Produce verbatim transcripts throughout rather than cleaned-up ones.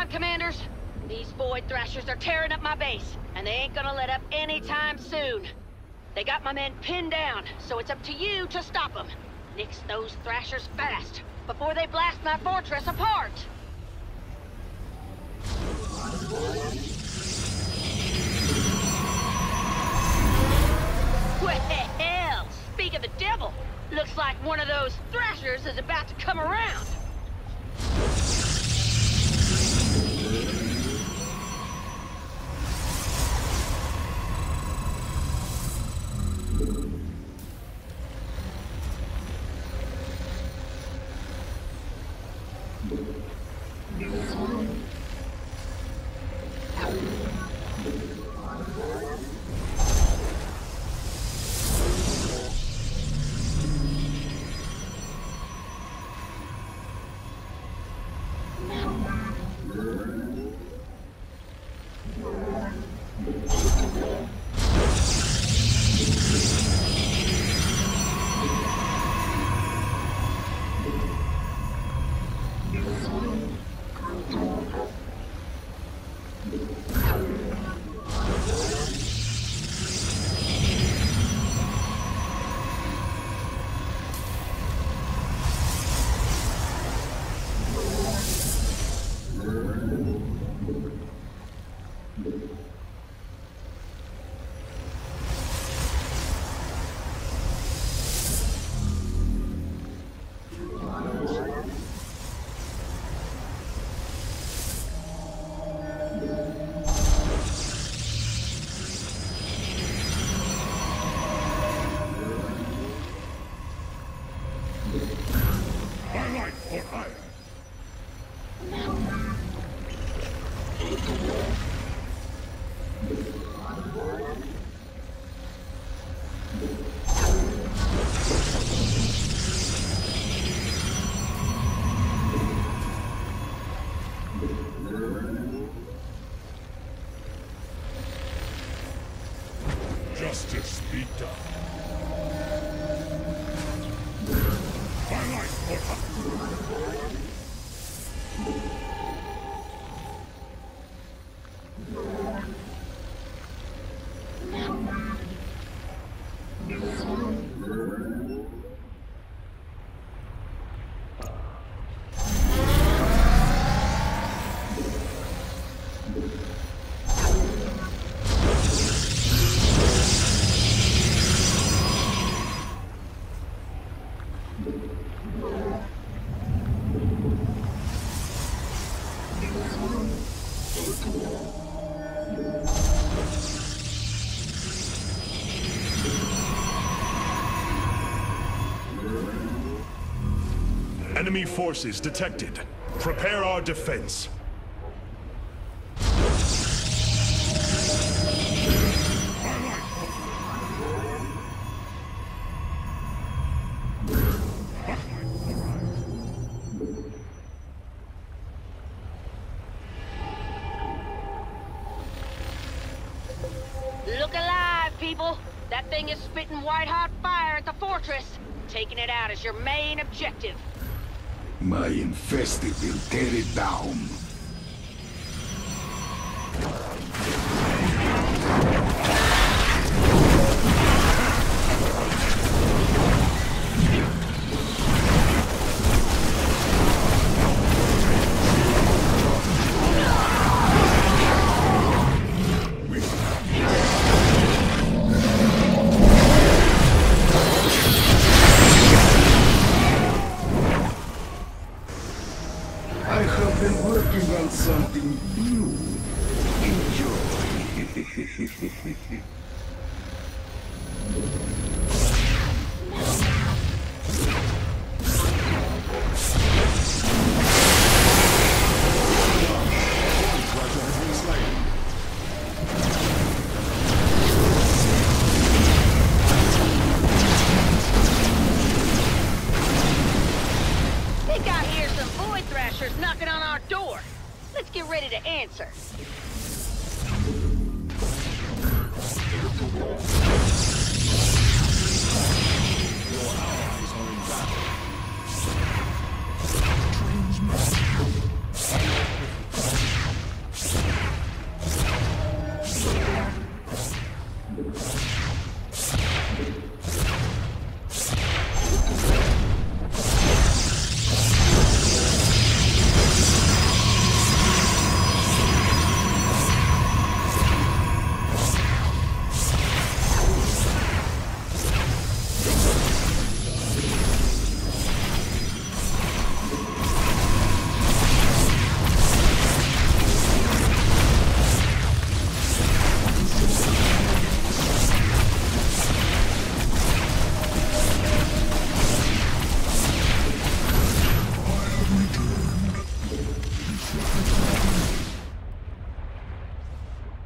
Understood, Commanders. These Void Thrashers are tearing up my base, and they ain't gonna let up anytime soon. They got my men pinned down, so it's up to you to stop them. Nix those Thrashers fast, before they blast my fortress apart! Well, speak of the devil! Looks like one of those Thrashers is about to come around! Justice be done. My life for Enemy forces detected. Prepare our defense. Look alive, people! That thing is spitting white-hot fire at the fortress. Taking it out is your main objective. My infested will tear it down. Something new. Enjoy. Think I hear some Void Thrashers knocking on our door. Let's get ready to answer. your allies are in battle.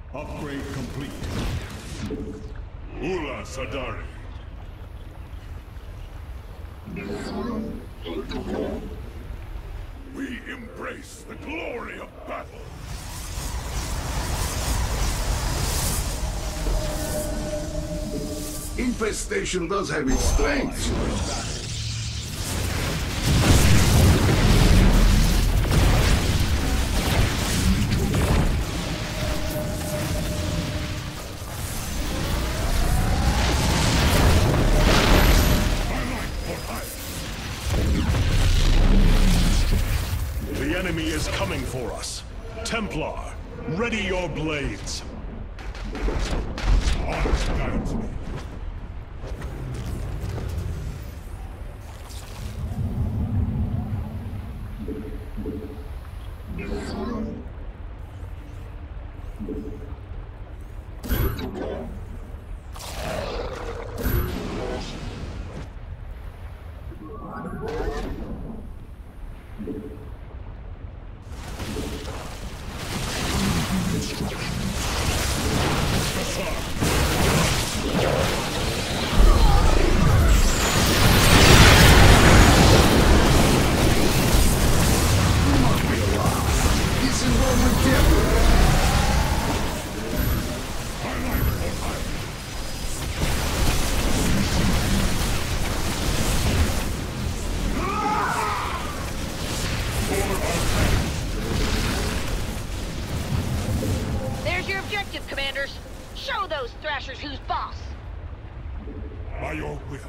Upgrade complete. Ula Sadari. We embrace the glory of battle. Infestation does have its strengths. The enemy is coming for us. Templar, ready your blades. Artanis. There's your objective, Commanders. Show those Thrashers who's boss. By your will.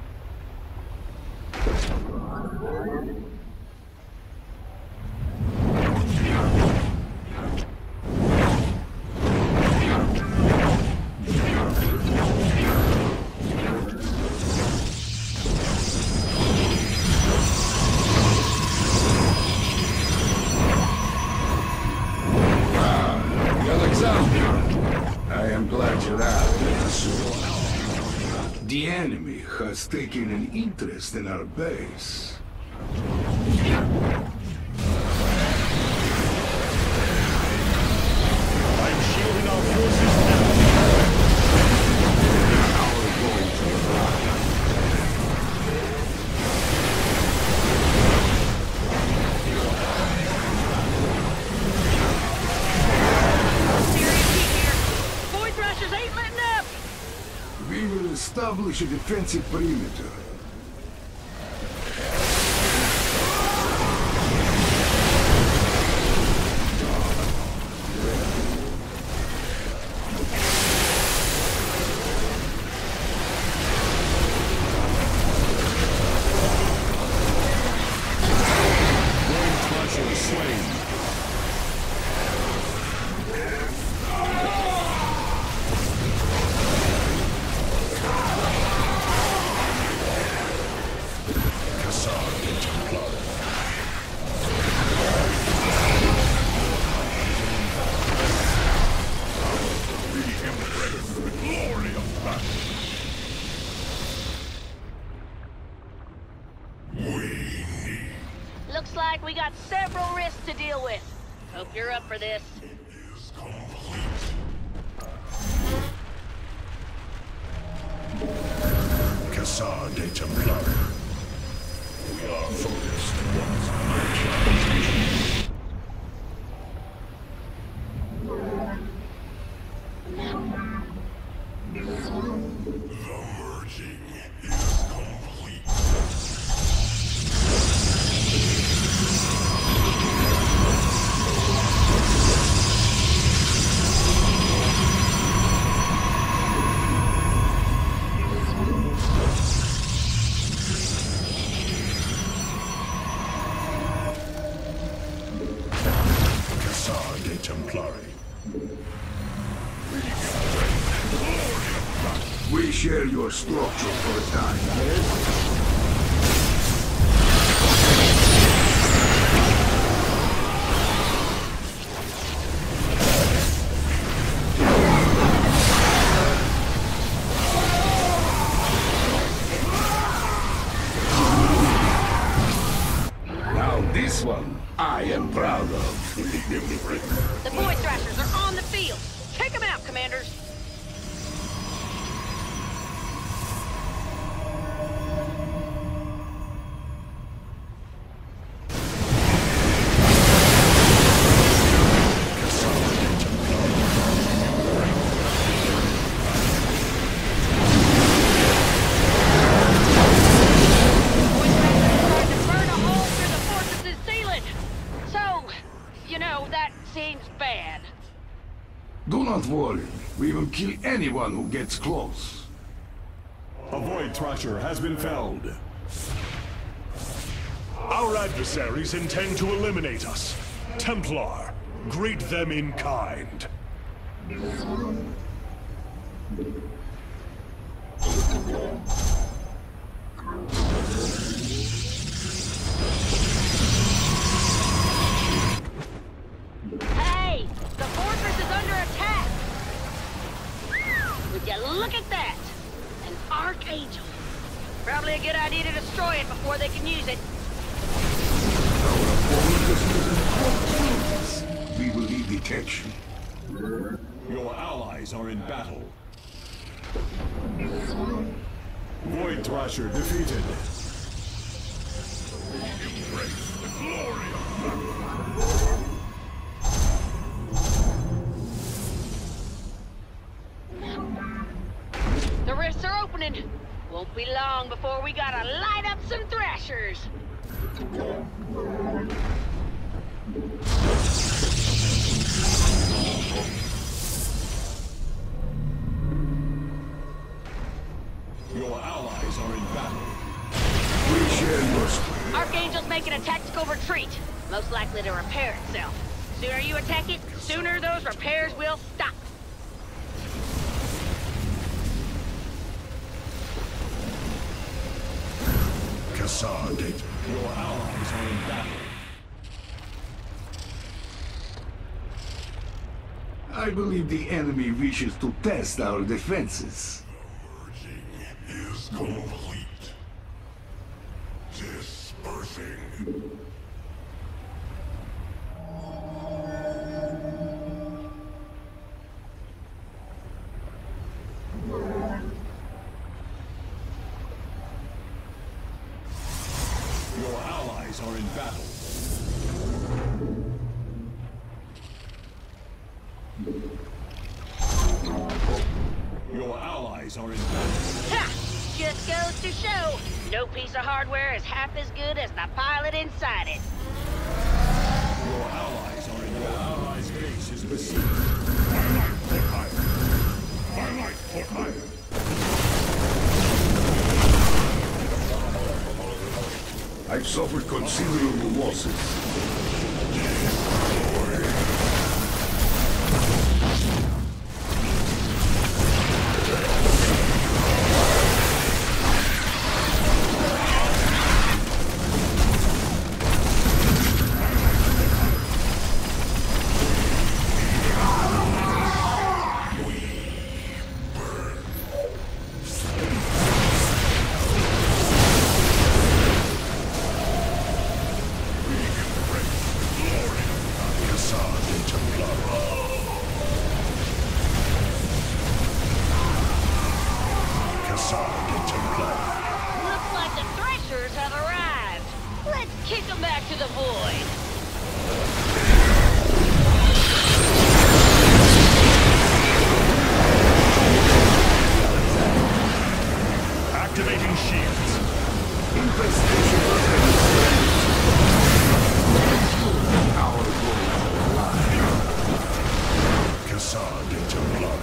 I am glad you're out. The enemy has taken an interest in our base. I'm shielding our forces now. Our going to arrive. Serious heat here. Void Thrashers ain't letting up. We will establish a defensive perimeter. Void Thrasher slain. We embrace the glory of battle. We need Looks like we got several risks to deal with. Hope you're up for this. is complete. Cassar de Templar. We are focused once The merging is complete. Cassar de Templari. We share your structure for a time, yes? Now this one, I am proud of. The Void Thrashers are on the field. Take them Seems bad. Do not worry. We will kill anyone who gets close. A Void Thrasher has been felled. Our adversaries intend to eliminate us. Templar, greet them in kind. Hey! The fortress is under attack! Would you look at that? An Archangel. Probably a good idea to destroy it before they can use it. We will need detection. Your allies are in battle. Void Thrasher defeated. Embrace the glory of battle. The rifts are opening. Won't be long before we gotta light up some Thrashers. Your allies are in battle. We share your strength. Archangel's making a tactical retreat. Most likely to repair itself. Sooner you attack it, sooner those repairs will stop. Cassandra. Your allies are in battle. I believe the enemy wishes to test our defenses. Merging is complete. Dispersing. Your allies are in battle. Your allies are in battle. Ha! Just goes to show, no piece of hardware is half as good as the pilot inside it. Your allies are in battle. Your allies' base is besieged. My light put higher. My light put higher. I've suffered considerable losses. Looks like the Thrashers have arrived. Let's kick them back to the Void. Activating shields. Infestation of our goal alive. Cassandra Templar.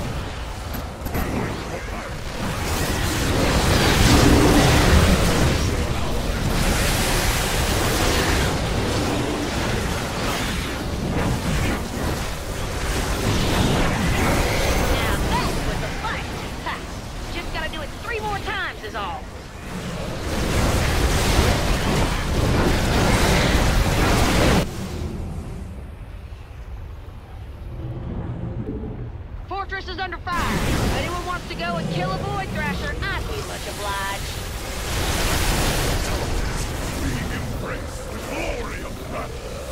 Now that was a fight. Ha! Just gotta do it three more times is all. Fortress is under fire. If anyone wants to go and kill a Void Thrasher, I'd be much obliged. We embrace the glory of battle.